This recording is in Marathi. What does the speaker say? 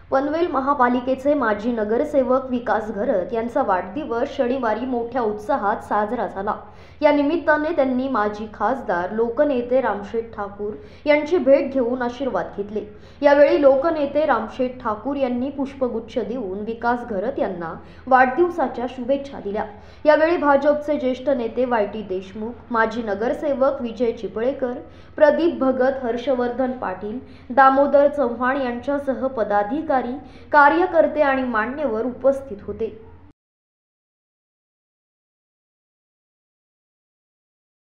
पनवेल महापालिकेचे माजी नगरसेवक विकास घरत यांचा वाढदिवस शनिवारी मोठ्या उत्साहात साजरा झाला। या निमित्ताने त्यांनी माजी खासदार लोकनेते रामशेठ ठाकूर यांची भेट घेऊन आशीर्वाद घेतले। यावेळी लोकनेते रामशेठ ठाकूर यांनी पुष्पगुच्छ देऊन विकास घरत यांना वाढदिवसाच्या शुभेच्छा दिल्या। यावेळी भाजपचे ज्येष्ठ नेते वाय.टी. देशमुख, माजी नगरसेवक विजय चिपळेकर, प्रदीप भगत, हर्षवर्धन पाटील, दामोदर चव्हाण यांच्यासह पदाधिकारी, कार्यकर्ते आणि मान्यवर उपस्थित होते।